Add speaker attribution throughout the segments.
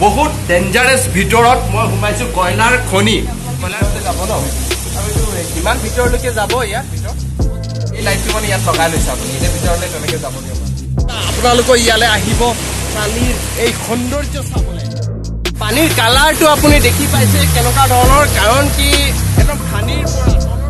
Speaker 1: বহুত ডেঞ্জাৰাছ ভিতৰত মই সোমাইছো কয়লাৰ খনি কয়লাৰতে যাব ন আৰু এইটো কিমান ভিতৰলৈকে যাব ইয়াৰ ভিতৰত এই লাইটটো মানে ইয়াত লগাই লৈছে আপুনি এই ভিতৰলৈ তেনেকৈ যাব দিয়ক আপোনালোক ইয়ালে আহিব পানীৰ এই সৌন্দৰ্য চাবলৈ পানীৰ কালাৰটো আপুনি দেখি পাইছে কেনেকুৱা ধৰণৰ কাৰণ কি একদম খানিৰ পৰা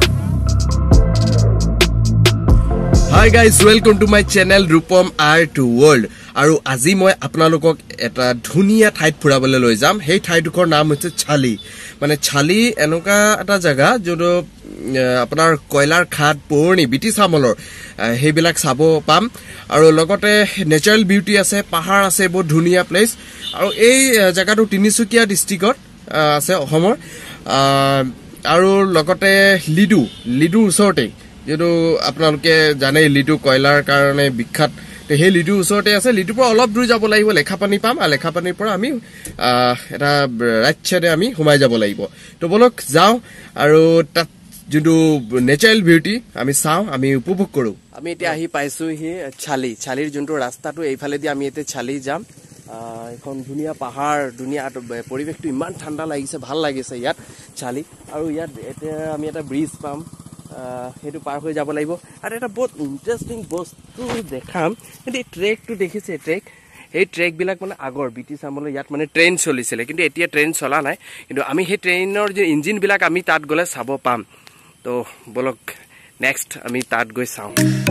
Speaker 1: Hi guys, welcome to my channel Rupam Art World. আৰু আজি মই আপোনালোকক এটা ধুনিয়া ঠাইত ফুৰাবলৈ লৈ যাম সেই ঠাইটোৰ নাম হৈছে ছালি মানে ছালি এনেকা এটা জায়গা যটো আপোনাৰ কয়লাৰ খাদ পুৰণি ব্ৰিটিছ আমলৰ হেইবিলাক চাব পাম আৰু লগতে নেচাৰেল বিউটি আছে পাহাৰ আছে বহুত ধুনিয়া প্লেস আৰু এই জায়গাটো তিনিচুকীয়া ডিস্ট্ৰিক্টত আছে অসমৰ আৰু লগতে লিডু ওচৰতে যেটো আপোনালোকে জানে লিডু কয়লাৰ কাৰণে বিখ্যাত হে লিডু ওচৰতে আছে লিডুৰ পৰা অলপ দূৰ যাব লাগিব লেখাপানী পাম আৰু লেখাপানীৰ পৰা আমি এটা ৰাইট সাইডে আমি সোমাই যাব লাগিব তো বলক যাও আৰু তাত যেটো নেচাৰেল বিউটি আমি চাও আমি উপভোগ কৰো আমি এতিয়া আহি পাইছো হি ছালিৰ যেটো ৰাস্তাটো এইফালে দি আমি এতে ছালি যাম এখন ধুনিয়া পাহাৰ ধুনিয়া পৰিবেশটো ইমান ঠাণ্ডা লাগিছে ভাল লাগিছে ইয়াত ছালি আৰু ইয়াত এতিয়া আমি এটা ব্ৰিজ পাম হেতু পাৰ হৈ যাব লাগিব আৰু এটা বহুত ইন্টাৰেষ্টিং বস্তু দেখাম কিন্তু এই ট্ৰেকটো দেখিছে এই ট্ৰেক বিলাক মানে আগৰ ব্ৰিটিছ আমলৰ ইয়াত মানে ট্ৰেইন চলিছিলে কিন্তু এতিয়া ট্ৰেইন চলা নাই কিন্তু আমি সেই ট্ৰেইনৰ যে ইঞ্জিন বিলাক আমি তাত গলে চাব পাম তো বলক নেক্সট আমি তাত গৈ চাও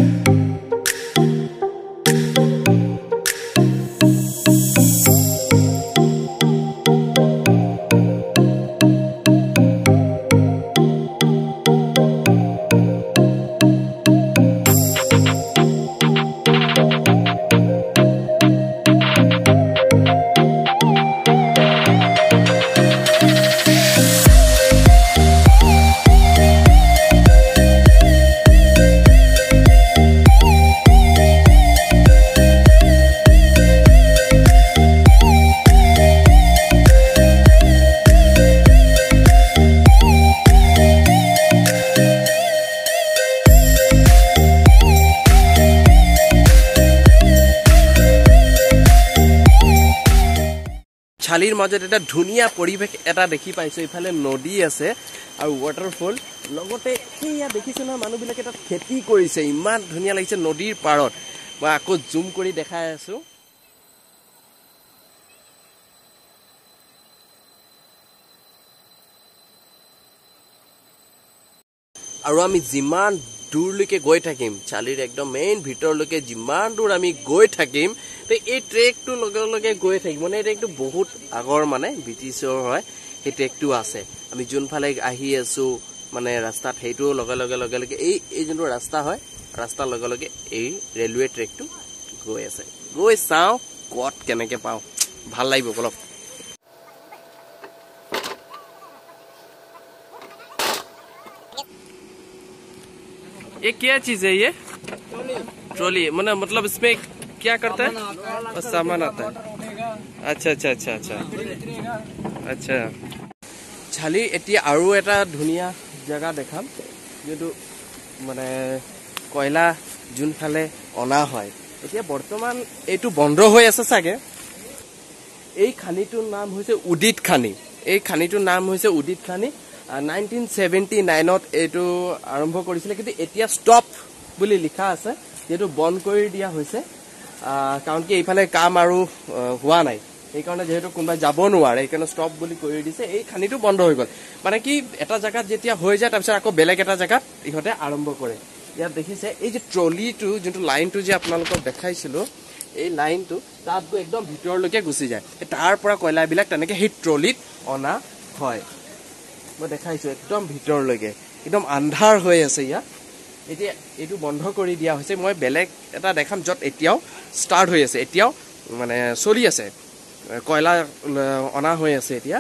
Speaker 1: ছালিৰ মাজত এটা ধুনিয়া পৰিবেশ এটা দেখি পাইছো ইফালে নদী আছে আৰু ওয়াটাৰফল লগতে এইয়া দেখিছো না মানুহবিলাকে তাত খেতি কৰিছে ইমান ধুনিয়া লাগিছে নদীৰ পাৰত মই আকৌ জুম কৰি দেখাই আছো আৰু আমি যিমান দূৰলৈকে গৈ থাকিম ছালিৰ একদম মেইন ভিতৰলৈকে যিমান দূৰ আমি গৈ থাকিম তে এই ট্ৰেকটো লগে গৈ থাকিম মানে এই ট্ৰেকটো বহুত আগৰ মানে ব্ৰিটিছৰ হয় এই ট্ৰেকটো আছে আমি যোনফালে আহি আছো মানে ৰাস্তাত হেইটো লগে এই যোনটো ৰাস্তা হয় ৰাস্তাৰ লগে এই ৰেলৱে ট্ৰেকটো গৈ আছে গৈ চাও কত কেনেকে পাও ভাল লাগিব বলক ये क्या चीज है ये ट्रॉली मतलब इसमें क्या करता है सामान आता है अच्छा ছালি এতিয়া আৰু এটা ধুনিয়া জায়গা দেখাম যেটো মানে কয়লা যোনফালে অনা হয় এতিয়া বৰ্তমান এইটো বন্ধ হৈ আছে সাগে এই খানিটোৰ নাম হৈছে উদিত খানি এই খানিটোৰ নাম হৈছে উদিত খানি 1979 ত এটো আৰম্ভ কৰিছিল কিন্তু এতিয়া ষ্টপ বুলি লিখা আছে যেটো বন্ধ কৰি দিয়া হৈছে কাৰণ কি এইফালে কাম আৰু হোৱা নাই এই কাৰণে যেহেতু কোনবা যাব নোৱাৰে এই কাৰণে ষ্টপ বুলি কৰি দিছে এই খানিটো বন্ধ হৈ গল মানে কি এটা জায়গাত যেতিয়া হৈ যায় তাৰপিছত আকৌ বেলেগ এটা জায়গাত ইহতে আৰম্ভ কৰে ইয়াত দেখিছে এই যে ট্ৰলিটো যেটো লাইনটো যে আপোনালোকক দেখাইছিল এই লাইনটো তাত গৈ একদম ভিতৰলৈকে গুচি যায় তাৰ পৰা কয়লাবিলাক তেনেকে সেই ট্ৰলিত অনা হয় মই দেখাইছো একদম ভিতৰলৈকে একদম আন্ধাৰ হৈ আছে ইয়াত এতিয়া এটো বন্ধ কৰি দিয়া হৈছে মই বেলেগ এটা দেখাম যত এতিয়াও ষ্টাৰ্ট হৈ আছে এতিয়াও মানে চলি আছে কয়লা অনা হৈ আছে এতিয়া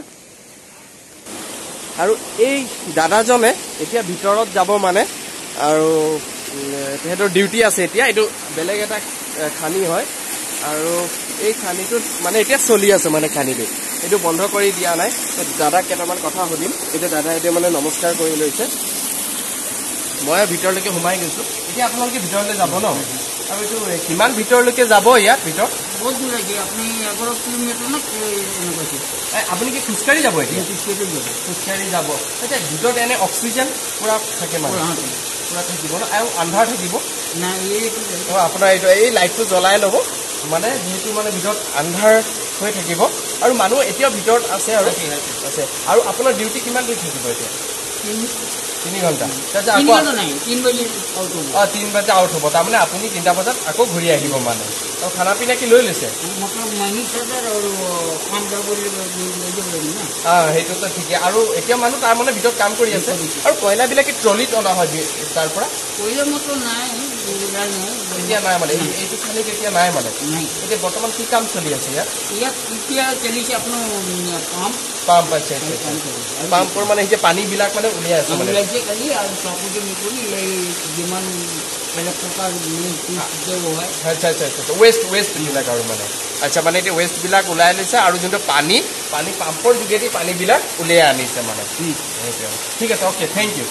Speaker 1: আৰু এই দাদাজনে এতিয়া ভিতৰত যাব মানে আৰু তেহেতৰ ডিউটি আছে এতিয়া এটো বেলেগ এটা খানি হয় আৰু এই খানিটো মানে এতিয়া চলি আছে মানে খানিটো এটো বন্ধ কৰি দিয়া নাই দাদা কেটামান কথা হদিম এটা দাদা এতে মানে নমস্কাৰ কৰি লৈছে মই ভিতৰলৈকে সোমাই গৈছো এতিয়া আপোনালোকে ভিতৰলৈ যাব ন আৰু এটো কিমান ভিতৰলৈকে যাব ইয়াত ভিতৰ
Speaker 2: बहुत दूर है अपनी 11 किलोमीटर ना
Speaker 1: আপুনি কি খোজকাঢ়ি যাব এতিয়া
Speaker 2: खिजकाड़ी
Speaker 1: যাব এতিয়া ভিতৰত এনে অক্সিজেন পুৰা থাকে মানে পুৰা থাকিব ন আৰু আন্ধাৰ থাকিব
Speaker 2: না
Speaker 1: আপোনাৰ এই লাইটটো জ্বলাই ল'ব মানে যেহেতু মানে ভিতৰত আন্ধাৰ হৈ থাকিব আৰু মানুহ এতিয়াও ভিতৰত আছে আৰু আছে আৰু আপোনাৰ ডিউটি কিমান দেৰি থাকিব এতিয়া 3 ঘণ্টা
Speaker 2: 3 बजे
Speaker 1: 3 बजे आउट হ'ব তাৰমানে আপুনি 3টা বজাত আকৌ ঘূৰি আহিব মানে আৰু খানা পিনা কি লৈ লৈছে
Speaker 2: मतलब मनी सदर और काम करबले
Speaker 1: সেইটো তো ঠিক আৰু এতিয়া মানুহ তাৰ মানে ভিতৰত কাম কৰি আছে আৰু কয়লা বিলাকে ট্ৰলিত অনা হয় তাৰ পৰা
Speaker 2: কয়লা মতো নাই
Speaker 1: এতিয়া নাই মানে এইটো খালি এতিয়া নাই মানে এতিয়া বৰ্তমান কি কাম চলি আছে ইয়াত
Speaker 2: এতিয়া চলিছে আপোনাৰ
Speaker 1: পাম্প আছে পাম্পৰ মানে এই যে পানী বিলাক মানে উলিয়াই আছে মানে
Speaker 2: খালি আৰু চাপোতে নিকলি এই যিমান মানে প্ৰকাৰ
Speaker 1: আচ্ছা ৱেষ্ট বিলাক আৰু মানে আচ্ছা মানে এতিয়া ৱেষ্ট বিলাক ওলাই লৈছে আৰু যোনটো পানী পাম্পৰ যোগেদি পানী বিলাক উলিয়াই আনিছে মানে ঠিক আছে অ'কে থেংক ইউ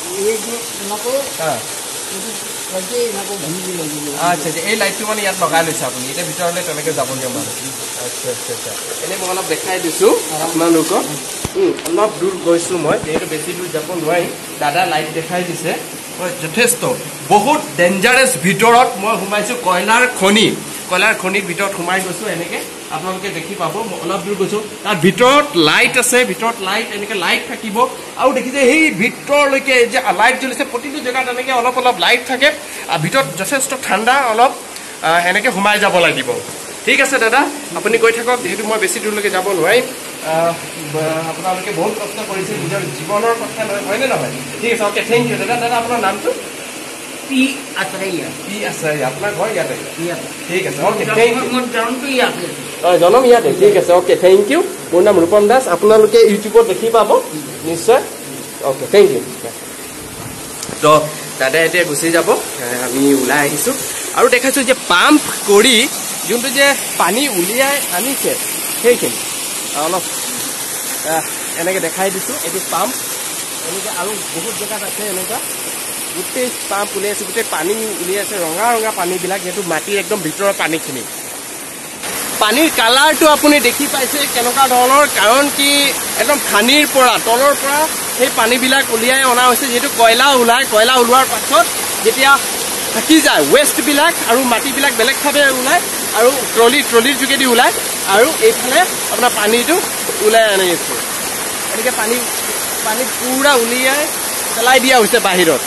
Speaker 1: আচ্ছা এই লাইটটো মানে ইয়াত লগাই লৈছে আপুনি এতিয়া ভিতৰলৈ তেনেকৈ যাব দিয়ক মানে আচ্ছা এনেই মই অলপ দেখাই দিছোঁ আপোনালোকক অলপ দূৰ গৈছোঁ মই যিহেতু বেছি দূৰ যাব নোৱাৰি দাদা লাইট দেখাই দিছে মই যথেষ্ট বহুত ডেঞ্জাৰাছ ভিতৰত মই সোমাইছোঁ কয়লাৰ খনিৰ ভিতৰত সোমাই গৈছোঁ এনেকৈ আপোনালোকে দেখি পাব মই অলপ দূৰ গৈছোঁ তাৰ ভিতৰত লাইট আছে ভিতৰত লাইট এনেকৈ লাইট থাকিব আৰু দেখিছে সেই ভিতৰলৈকে যে লাইট জ্বলিছে প্ৰতিটো জেগাত এনেকৈ অলপ লাইট থাকে আৰু ভিতৰত যথেষ্ট ঠাণ্ডা অলপ এনেকৈ সোমাই যাব লাগিব ঠিক আছে দাদা আপুনি গৈ থাকক যেহেতু মই বেছি দূৰলৈকে যাব নোৱাৰিম আপোনালোকে বহুত কষ্ট কৰিছে নিজৰ জীৱনৰ কথা হয়নে নহয় ঠিক আছে অ'কে থেংক ইউ দাদা আপোনাৰ নামটো
Speaker 2: পি আছৰাইয়া
Speaker 1: আপোনাৰ ঘৰ ইয়াতে ঠিক আছে অ'কে
Speaker 2: জনম
Speaker 1: ইয়াতে ঠিক আছে অ'কে থেংক ইউ মোৰ নাম ৰূপম দাস আপোনালোকে ইউটিউবত দেখি পাব নিশ্চয় অ'কে থেংক ইউ তো দাদা এতিয়া গুচি যাব আমি ওলাই আহিছোঁ আৰু দেখাইছোঁ যে পাম্প কৰি যোনটো যে পানী উলিয়াই আনিছে সেইখিনি অলপ এনেকৈ দেখাই দিছোঁ এইটো পাম্প এনেকৈ আৰু বহুত জেগাত আছে এনেকুৱা গোটেই পাম্প উলিয়াইছে গোটেই পানী উলিয়াইছে ৰঙা পানীবিলাক যিহেতু মাটিৰ একদম ভিতৰৰ পানীখিনি পানীৰ কালাৰটো আপুনি দেখি পাইছে কেনেকুৱা ধৰণৰ কাৰণ কি একদম খানিৰ পৰা তলৰ পৰা সেই পানীবিলাক উলিয়াই অনা হৈছে যিহেতু কয়লা ওলোৱাৰ পাছত যেতিয়া থাকি যায় ৱেষ্টবিলাক আৰু মাটিবিলাক বেলেগভাৱে ওলায় আৰু ট্ৰলিৰ যোগেদি ওলায় আৰু এইফালে আপোনাৰ পানীটো ওলাই আনিছে এনেকৈ পানী পুৰা উলিয়াই পেলাই দিয়া হৈছে বাহিৰত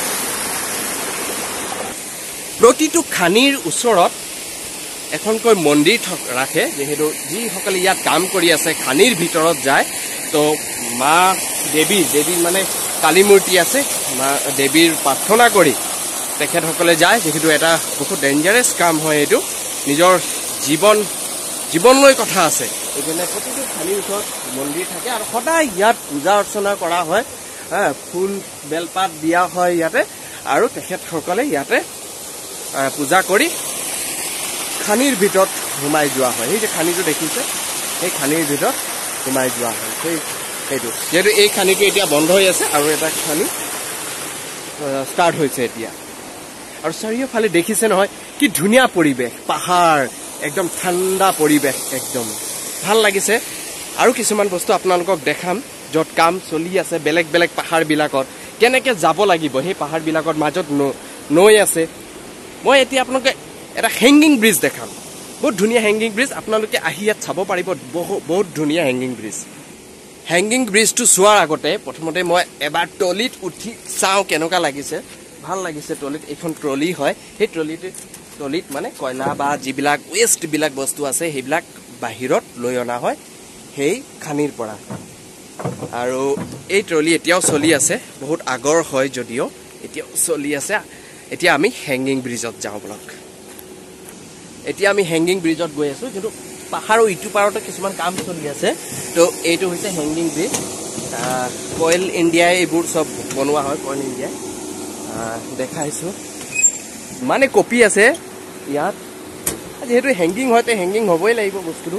Speaker 1: প্ৰতিটো খানিৰ ওচৰত এখনকৈ মন্দিৰ ৰাখে যিহেতু যিসকলে ইয়াত কাম কৰি আছে খানিৰ ভিতৰত যায় তো মা দেৱীৰ মানে কালী মূৰ্তি আছে মা দেৱীৰ প্ৰাৰ্থনা কৰি তেখেতসকলে যায় যিহেতু এটা বহুত ডেঞ্জাৰাছ কাম হয় এইটো নিজৰ জীৱনলৈ কথা আছে এইকাৰণে প্ৰতিটো খানিৰ ওচৰত মন্দিৰ থাকে আৰু সদায় ইয়াত পূজা অৰ্চনা কৰা হয় ফুল বেলপাত দিয়া হয় ইয়াতে আৰু তেখেতসকলে ইয়াতে পূজা কৰি খানিৰ ভিতৰত সোমাই যোৱা হয় সেই যে খানিটো দেখিছে সেই খানিৰ ভিতৰত সোমাই যোৱা হয় সেইটো যিহেতু এই খানিটো এতিয়া বন্ধ হৈ আছে আৰু এটা খানি ষ্টাৰ্ট হৈছে এতিয়া আৰু চাৰিওফালে দেখিছে নহয় কি ধুনীয়া পৰিৱেশ পাহাৰ একদম ঠাণ্ডা পৰিৱেশ একদম ভাল লাগিছে আৰু কিছুমান বস্তু আপোনালোকক দেখাম য'ত কাম চলি আছে বেলেগ পাহাৰবিলাকত কেনেকৈ যাব লাগিব সেই পাহাৰবিলাকত মাজত নৈ আছে মই এতিয়া আপোনালোকে এটা হেংগিং ব্ৰিজ দেখাম বহুত ধুনীয়া হেংগিং ব্ৰিজ আপোনালোকে আহি ইয়াত চাব পাৰিব বহুত ধুনীয়া হেংগিং ব্ৰিজটো চোৱাৰ আগতে প্ৰথমতে মই এবাৰ ট্ৰলিত উঠি চাওঁ কেনেকুৱা লাগিছে ভাল লাগিছে ট্ৰলিত এইখন ট্ৰলি হয় সেই ট্ৰলিত মানে কয়লা বা যিবিলাক ৱেষ্টবিলাক বস্তু আছে সেইবিলাক বাহিৰত লৈ অনা হয় সেই খানিৰ পৰা আৰু এই ট্ৰলি এতিয়াও চলি আছে বহুত আগৰ হয় যদিও এতিয়াও চলি আছে এতিয়া আমি হেংগিং ব্ৰিজত যাওঁ বলক এতিয়া আমি হেংগিং ব্ৰিজত গৈ আছোঁ কিন্তু পাহাৰৰ ইটো পাৰতে কিছুমান কাম চলি আছে তো এইটো হৈছে হেংগিং ব্ৰিজ কয়েল ইণ্ডিয়াই এইবোৰ চব বনোৱা হয় কয়েল ইণ্ডিয়াই দেখাইছোঁ মানে কপি আছে ইয়াত যেহেতু হেংগিং হয় তো হেংগিং হ'বই লাগিব বস্তুটো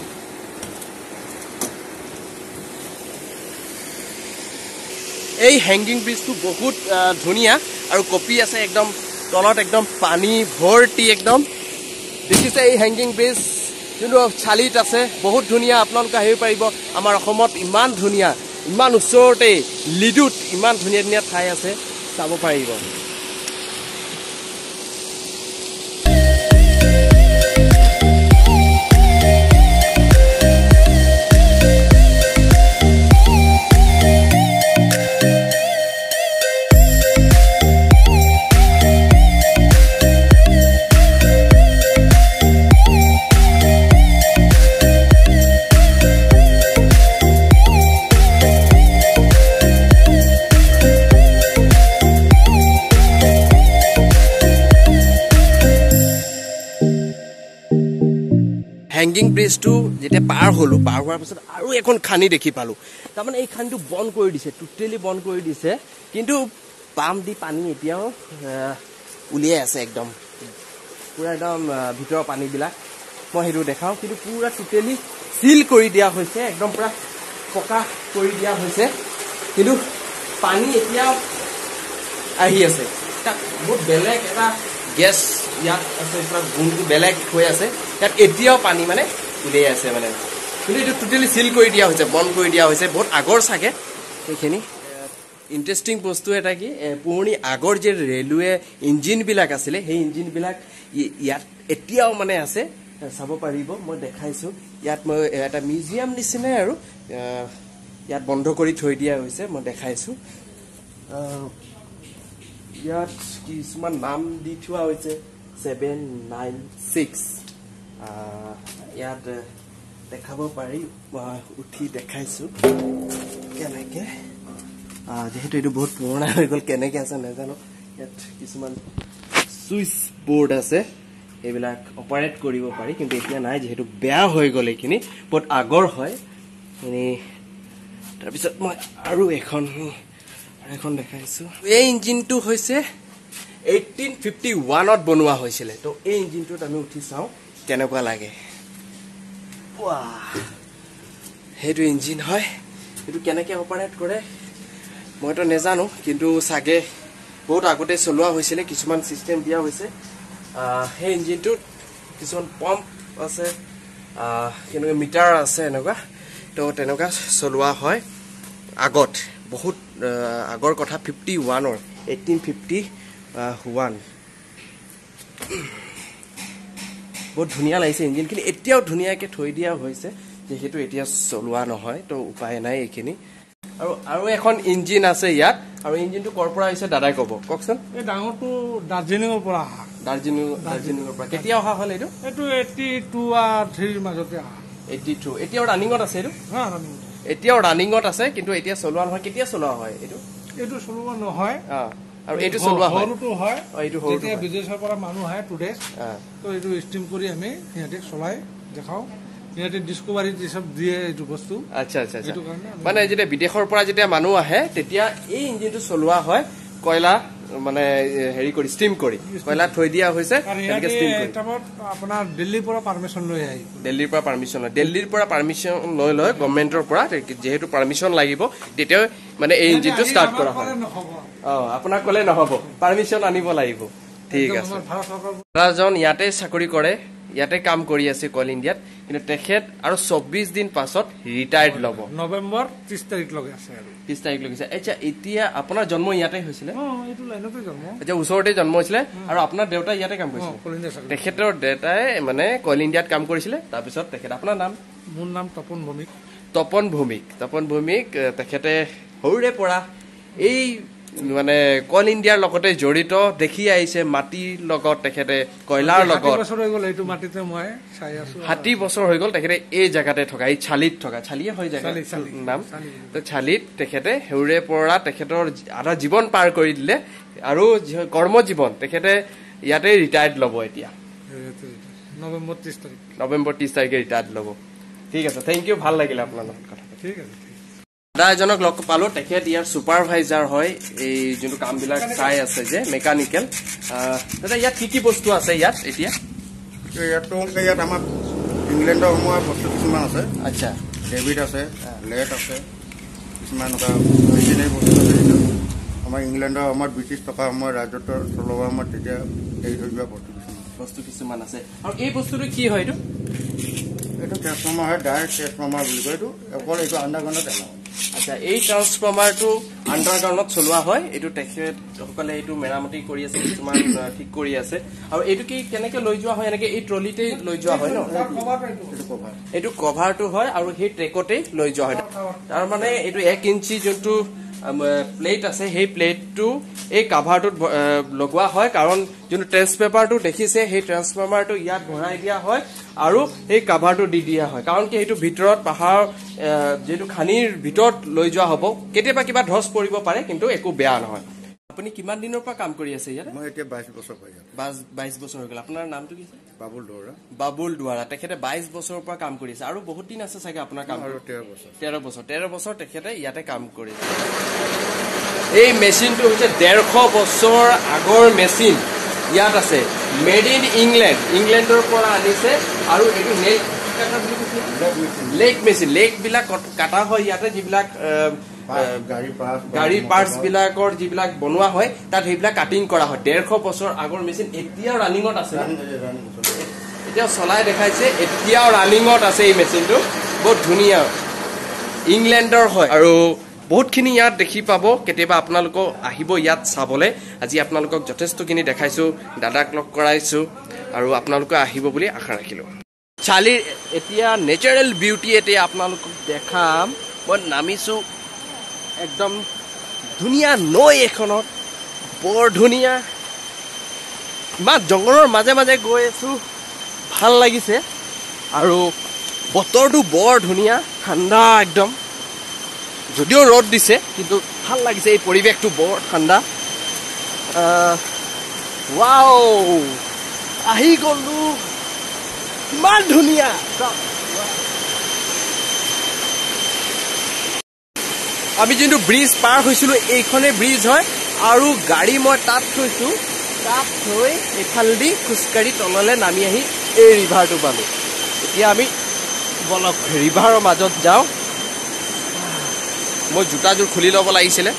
Speaker 1: এই হেংগিং ব্ৰিজটো বহুত ধুনীয়া আৰু কপি আছে একদম তলত একদম পানী ভৰ্তি একদম দেখিছে এই হেংগিং ব্ৰিজ যোনটো চালিত আছে বহুত ধুনীয়া আপোনালোকে আহিব পাৰিব আমাৰ অসমত ইমান ধুনীয়া ইমান ওচৰতে লিডুত ইমান ধুনীয়া ধুনীয়া ঠাই আছে চাব পাৰিব হেংগিং ব্ৰিজটো যেতিয়া পাৰ হলো পাৰ হোৱাৰ পিছত আৰু এখন খানি দেখি পালো তাৰমানে এই খানিটো বন্ধ কৰি দিছে টোটেলি বন্ধ কৰি দিছে কিন্তু পাম দি পানী এতিয়াও উলিয়াই আছে একদম পুৰা একদম ভিতৰৰ পানীবিলাক মই সেইটো দেখাওঁ কিন্তু পুৰা টোটেলি সিল কৰি দিয়া হৈছে একদম পুৰা পকা কৰি দিয়া হৈছে কিন্তু পানী এতিয়াও আহি আছে বহুত বেলেগ এটা গেছ ইয়াত আছে পুৰা গুণটো বেলেগ হৈ আছে ইয়াত এতিয়াও পানী মানে উলিয়াই আছে মানে কিন্তু এইটো টোটেলি সিল কৰি দিয়া হৈছে বন্ধ কৰি দিয়া হৈছে বহুত আগৰ চাগে সেইখিনি ইণ্টাৰেষ্টিং বস্তু এটা কি পুৰণি আগৰ যে ৰেলৱে ইঞ্জিনবিলাক আছিলে সেই ইঞ্জিনবিলাক ইয়াত এতিয়াও মানে আছে চাব পাৰিব মই দেখাইছোঁ ইয়াত মই এটা মিউজিয়াম নিচিনাই আৰু ইয়াত বন্ধ কৰি থৈ দিয়া হৈছে মই দেখাইছোঁ ইয়াত কিছুমান নাম দি থোৱা হৈছে 796 ইয়াত দেখাব পাৰি উঠি দেখাইছোঁ কেনেকৈ যেহেতু এইটো বহুত পুৰণা হৈ গ'ল কেনেকৈ আছে নাজানো ইয়াত কিছুমান ছুইচ বৰ্ড আছে এইবিলাক অপাৰেট কৰিব পাৰি কিন্তু এতিয়া নাই যেহেতু বেয়া হৈ গ'ল এইখিনি বহুত আগৰ হয় তাৰপিছত মই আৰু এখন দেখাইছোঁ এই ইঞ্জিনটো হৈছে 1851ত বনোৱা হৈছিলে তো এই ইঞ্জিনটোত আমি উঠি চাওঁ কেনেকুৱা লাগে সেইটো ইঞ্জিন হয় এইটো কেনেকৈ অপাৰেট কৰে মইতো নাজানো কিন্তু চাগে বহুত আগতে চলোৱা হৈছিলে কিছুমান চিষ্টেম দিয়া হৈছে সেই ইঞ্জিনটোত কিছুমান পাম্প আছে কেনেকুৱা মিটাৰ আছে এনেকুৱা তো তেনেকুৱা চলোৱা হয় আগত বহুত আগৰ কথা 51ৰ 1851 বহুত ধুনীয়া লাগিছে ইঞ্জিনখিনি এতিয়াও ধুনীয়াকৈ থৈ দিয়া হৈছে যিহেতু এতিয়া চলোৱা নহয় তো উপায় নাই এইখিনি আৰু এখন ইঞ্জিন আছে ইয়াত আৰু ইঞ্জিনটো ক'ৰ পৰা আহিছে দাদাই ক'ব কওকচোন
Speaker 2: এই ডাঙৰটো দাৰ্জিলিঙৰ পৰা অহা
Speaker 1: দাৰ্জিলিঙৰ পৰা কেতিয়া অহা হ'ল এইটো
Speaker 2: 82 আৰু 3 মাজতে অহা
Speaker 1: 82 এতিয়াও ৰানিঙত আছে এইটো
Speaker 2: ৰানিং
Speaker 1: এতিয়াও ৰানিঙত আছে কিন্তু এতিয়া চলোৱা নহয় কেতিয়া চলোৱা হয়
Speaker 2: এইটো চলোৱা নহয়
Speaker 1: আৰু এইটো চলোৱা হয়
Speaker 2: সৰুটো হয়
Speaker 1: এইটো সৰু
Speaker 2: যেতিয়া বিদেশৰ পৰা মানুহ আহে টুডেজ তো এইটো ষ্টিম কৰি আমি সিহঁতক চলাই দেখাওঁ সিহঁতে ডিস্কভাৰী সব দিয়ে এইটো বস্তু
Speaker 1: আচ্ছা মানে যেতিয়া বিদেশৰ পৰা যেতিয়া মানুহ আহে তেতিয়া এই ইঞ্জিনটো চলোৱা হয় কয়লা মানে হেৰি কৰি ষ্টিম কৰি কয়লা থৈ দিয়া হৈছে
Speaker 2: আপোনাৰ দিল্লীৰ পৰা পাৰমিশ্যন লৈ আহি
Speaker 1: দিল্লীৰ পৰা পাৰমিশ্যন লৈ গভৰ্ণমেণ্টৰ পৰা যেহেতু পাৰমিশ্যন লাগিব তেতিয়াও মানে এই ইঞ্জিনটো ষ্টাৰ্ট কৰা হয় আপোনাক ক'লে নহ'ব পাৰমিশ্যন আনিব লাগিব ঠিক আছে দাদাজন ইয়াতে চাকৰি কৰে ইয়াতে কাম কৰি আছে কল ইণ্ডিয়াত কিন্তু তেখেত আৰু 24 দিন পাছত ৰিটায়াৰ্ড ল'ব
Speaker 2: নৱেম্বৰ 30 তাৰিখ লগে আছে আৰু
Speaker 1: 30 তাৰিখ লগে আছে আচ্ছা এতিয়া আপোনাৰ জন্ম ইয়াতে হৈছিলে
Speaker 2: এইটো লাইনতে জন্ম
Speaker 1: আচ্ছা ওচৰতে জন্ম হৈছিলে আৰু আপোনাৰ দেউতা ইয়াতে কাম কৰিছিলে তেখেতৰ দেউতাই মানে কল ইণ্ডিয়াত কাম কৰিছিলে তাৰপিছত তেখেত আপোনাৰ নাম
Speaker 2: মোৰ নাম তপন ভৌমিক তেখেতে সৰুৰে পৰা এই মানে কল ইণ্ডিয়াৰ লগতে জড়িত দেখি আহিছে মাটিৰ লগত তেখেতে কয়লাৰ লগত 60 বছৰ হৈ গ'ল তেখেতে এই জেগাতে থকা এই চালিত থকা চালিয়ে হৈ যায় নাম তো চালিত তেখেতে সৰুৰে পৰা তেখেতৰ আধা জীৱন পাৰ কৰি দিলে আৰু কৰ্মজীৱন তেখেতে ইয়াতে ৰিটায়াৰ্ড ল'ব এতিয়া নৱেম্বৰ 30 তাৰিখে ৰিটায়াৰ্ড ল'ব ঠিক আছে থেংক ইউ ভাল লাগিলে আপোনাৰ লগত কথা ঠিক আছে
Speaker 1: দাদা এজনক লগ পালো তেখেত ইয়াৰ ছুপাৰভাইজাৰ হয় এই যোনটো কামবিলাক চাই আছে যে মেকানিকেল দাদা ইয়াত কি বস্তু আছে ইয়াত এতিয়া
Speaker 3: ইয়াত আমাৰ ইংলেণ্ডৰ সময় বস্তু কিছুমান আছে
Speaker 1: আচ্ছা
Speaker 3: ডেভিড আছে লেট আছে কিছুমান এনেকুৱা মেচিনাৰী বস্তু আছে এইটো আমাৰ ইংলেণ্ডৰ সময়ত ব্ৰিটিছ থকা সময়ত ৰাজত্ব চলোৱাৰ সময়ত তেতিয়া এৰি থৈ যোৱা বস্তু কিছুমান
Speaker 1: আছে আৰু এই বস্তুটো কি হয় এইটো
Speaker 3: এইটো ট্ৰেন্সফৰ্মাৰ হয়, ডাইৰেক্ট ট্ৰেন্সফৰ্মাৰ বুলি কয়। এইটো অকল এইটো আণ্ডাৰগ্ৰাউণ্ডত এলাও।
Speaker 2: আচ্ছা, এই ট্ৰান্সফৰ্মাৰটো আণ্ডাৰগ্ৰাউণ্ডত চলোৱা হয়। এইটো তেখেতসকলে এইটো মেৰামতি কৰি আছে, কিছুমান ঠিক কৰি আছে। আৰু এইটো কি কেনেকে লৈ যোৱা হয়? এনেকে এই ট্ৰলিতে লৈ যোৱা হয় ন? এইটো কভাৰটো হয় আৰু সেই ট্ৰেকতে লৈ যোৱা হয়। তাৰ মানে এইটো 1 ইঞ্চি যোনটো প্লেট আছে, সেই প্লেটটো এই কাভাৰটোত লগোৱা হয়। কাৰণ যোনটো ট্ৰেন্সপেপাৰটো দেখিছে, সেই ট্ৰেন্সফৰ্মাৰটো ইয়াত ভৰাই দিয়া হয় আৰু এই কাভাৰটো দি দিয়া হয়। কাৰণ কি এইটো ভিতৰত পাহাৰ যিটো খানিৰ ভিতৰত লৈ যোৱা হ'ব, কেতিয়াবা কিবা ধস পৰিব পাৰে, কিন্তু একো বেয়া নহয়। আপুনি কিমান দিনৰ পৰা কাম কৰি আছে ইয়াত?
Speaker 3: মই এতিয়া 22 বছৰ হৈ গ'ল।
Speaker 2: 22 বছৰ হৈ গ'ল। আপোনাৰ নামটো কি?
Speaker 3: বাবুল দুৱৰা।
Speaker 2: বাবুল দুৱৰা। তেখেতে 22 বছৰৰ পৰা কাম কৰি আছে। আৰু বহুত দিন আছে চাগে আপোনাৰ কাম?
Speaker 3: আৰু 13 বছৰ।
Speaker 2: 13 বছৰ তেখেতে ইয়াতে কাম কৰিছে। এই মেচিনটো হৈছে 150 বছৰ আগৰ মেচিন। ইয়াত আছে মেড ইন ইংলেণ্ড, ইংলেণ্ডৰ পৰা আনিছে। আৰু এইটো লেগ মেচিন, লেগ বিলাক কাটা হয় ইয়াতে, যিবিলাক গাড়ীৰ পাৰ্টছ বিলাকৰ যিবিলাক বনোৱা হয়, তাত সেইবিলাক কাটিং কৰা হয়। 150 বছৰ আগৰ মেচিন, এতিয়াও ৰানিঙত আছে। এতিয়া চলাই দেখাইছে, এতিয়াও ৰানিঙত আছে এই মেচিনটো। বহুত ধুনীয়া, ইংলেণ্ডৰ হয়। আৰু বহুতখিনি ইয়াত দেখি পাব। কেতিয়াবা আপোনালোকক আহিব ইয়াত চাবলৈ। আজি আপোনালোকক যথেষ্টখিনি দেখাইছো, দাদাক লগ কৰাইছো, আৰু আপোনালোকে আহিব বুলি আশা ৰাখিলো। চালিৰ এতিয়া নেচাৰেল বিউটি এতিয়া আপোনালোকক দেখাম। মই নামিছো একদম ধুনীয়া নৈ এখনত, বৰ ধুনীয়া। ইমান জংঘলৰ মাজে মাজে গৈ আছো, ভাল লাগিছে। আৰু বতৰটো বৰ ধুনীয়া, ঠাণ্ডা একদম। যদিও ৰ'দ দিছে, কিন্তু ভাল লাগিছে। এই পৰিৱেশটো বৰ ঠাণ্ডা। ৱাও, আহি গলো, ইমান ধুনীয়া। আমি যোনটো ব্ৰিজ পাৰ হৈছিলো, এইখনে ব্ৰিজ হয়। আৰু গাড়ী মই তাত থৈছো, তাত থৈ এইফালেদি খোজকাঢ়ি তললৈ নামি আহি এই ৰিভাৰটো পালো। এতিয়া আমি বলক ৰিভাৰৰ মাজত যাওঁ। মই জোতাযোৰ খুলি ল'ব লাগিছিলে,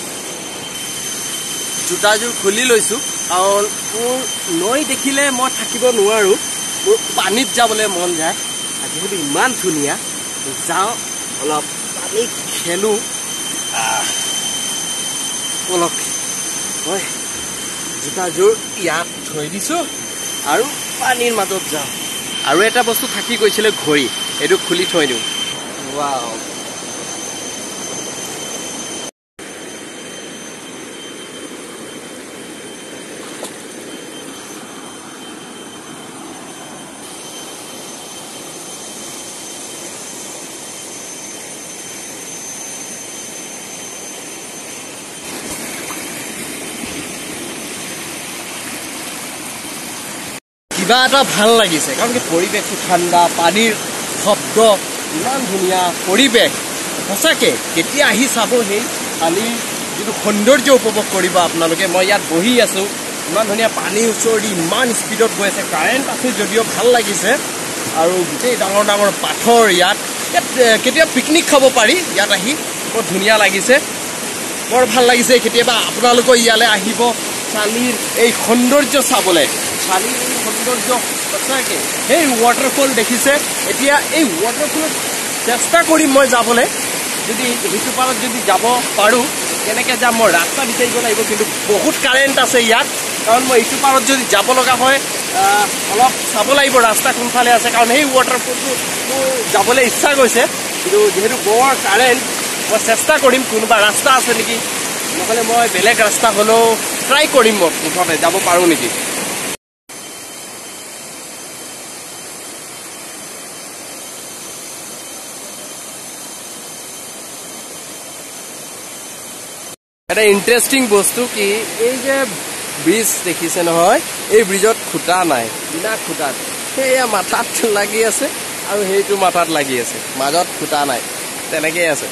Speaker 2: জোতাযোৰ খুলি লৈছো। কাৰণ মোৰ নৈ দেখিলে মই থাকিব নোৱাৰো, মোৰ পানীত যাবলৈ মন যায়। যিহেতু ইমান ধুনীয়া, যাওঁ অলপ পানীত খেলো। অলপ মই জোতাযোৰ ইয়াত থৈ দিছো আৰু পানীৰ মাজত যাওঁ। আৰু এটা বস্তু থাকি গৈছিলে, ঘড়ী, এইটো খুলি থৈ দিওঁ। ৱাও, কিবা এটা ভাল লাগিছে। কাৰণ কি পৰিৱেশটো ঠাণ্ডা, পানীৰ শব্দ, ইমান ধুনীয়া পৰিৱেশ। সঁচাকে কেতিয়া আহি চাব সেই পানীৰ যিটো সৌন্দৰ্য উপভোগ কৰিব আপোনালোকে। মই ইয়াত বহি আছো, ইমান ধুনীয়া পানীৰ ওচৰেদি ইমান স্পীডত গৈ আছে। কাৰেণ্ট আছে যদিও ভাল লাগিছে। আৰু গোটেই ডাঙৰ ডাঙৰ পাথৰ ইয়াত কেতিয়াবা পিকনিক খাব পাৰি। ইয়াত আহি বৰ ধুনীয়া লাগিছে, বৰ ভাল লাগিছে। কেতিয়াবা আপোনালোকে ইয়ালৈ আহিব চালিৰ এই সৌন্দৰ্য চাবলৈ। চালিৰ এই সৌন্দৰ্য সঁচাকৈ। সেই ৱাটাৰফল দেখিছে, এতিয়া এই ৱাটাৰফলত চেষ্টা কৰিম মই যাবলৈ। যদি সেইটো পাৰত যদি যাব পাৰোঁ, কেনেকৈ যাম মই ৰাস্তা বিচাৰিব লাগিব। কিন্তু বহুত কাৰেণ্ট আছে ইয়াত। কাৰণ মই এইটো পাৰত যদি যাব লগা হয়, অলপ চাব লাগিব ৰাস্তা কোনফালে আছে। কাৰণ সেই ৱাটাৰফলটো মোৰ যাবলৈ ইচ্ছা গৈছে, কিন্তু যিহেতু বৰ কাৰেণ্ট, মই চেষ্টা কৰিম কোনোবা ৰাস্তা আছে নেকি, নহ'লে মই বেলেগ ৰাস্তা হ'লেও ট্ৰাই কৰিম। মই মুঠতে যাব পাৰোঁ নেকি। এটা ইণ্টাৰেষ্টিং বস্তু কি, এই যে ব্ৰিজ দেখিছে নহয়, এই ব্ৰিজত খুটা নাই, বিনা খুটাত। সেয়া মাথাত লাগি আছে আৰু সেইটো মাথাত লাগি আছে, মাজত খুটা নাই, তেনেকেই আছে।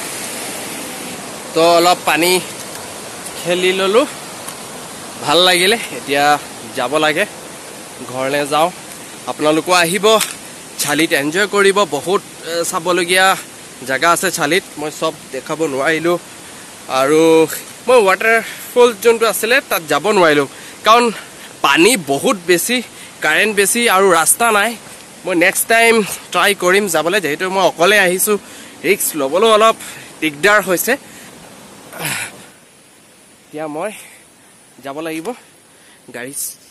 Speaker 2: তো অলপ পানী খেলি ল'লোঁ, ভাল লাগিলে। এতিয়া যাব লাগে, ঘৰলৈ যাওঁ। আপোনালোকো আহিব, চালিত এনজয় কৰিব। বহুত চাবলগীয়া জেগা আছে চালিত, মই চব দেখাব নোৱাৰিলোঁ। আৰু মই ৱাটাৰফল যোনটো আছিলে তাত যাব নোৱাৰিলোঁ, কাৰণ পানী বহুত বেছি, কাৰেণ্ট বেছি আৰু ৰাস্তা নাই। মই নেক্সট টাইম ট্ৰাই কৰিম যাবলৈ, যেহেতু মই অকলে আহিছোঁ, ৰিস্ক ল'বলৈ অলপ দিগদাৰ হৈছে। এতিয়া মই যাব লাগিব গাড়ী।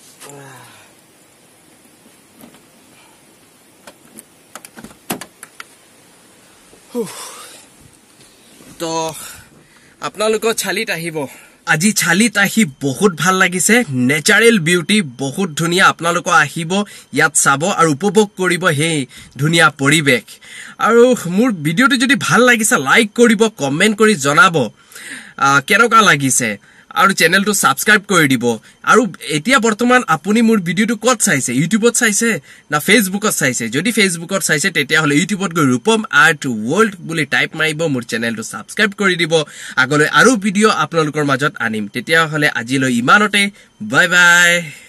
Speaker 2: তো আপোনালোকৰ চালিত আহিব। আজি চালিত আহি বহুত ভাল লাগিছে, নেচাৰেল বিউটি বহুত ধুনীয়া। আপোনালোক আহিব, ইয়াত চাব আৰু উপভোগ কৰিব সেই ধুনীয়া পৰিৱেশ। আৰু মোৰ ভিডিঅ'টো যদি ভাল লাগিছে লাইক কৰিব, কমেণ্ট কৰি জনাব কেনেকুৱা লাগিছে, আৰু চেনেলটো ছাবস্ক্ৰাইব কৰি দিব। আৰু এতিয়া বৰ্তমান আপুনি মোৰ ভিডিঅ'টো ক'ত চাইছে, ইউটিউবত চাইছে না ফেচবুকত চাইছে? যদি ফেচবুকত চাইছে তেতিয়াহ'লে ইউটিউবত গৈ ৰূপম আৰ্ট ৱৰ্ল্ড বুলি টাইপ মাৰিব, মোৰ চেনেলটো ছাবস্ক্ৰাইব কৰি দিব। আগলৈ আৰু ভিডিঅ' আপোনালোকৰ মাজত আনিম। তেতিয়াহ'লে আজিলৈ ইমানতে, বাই বাই।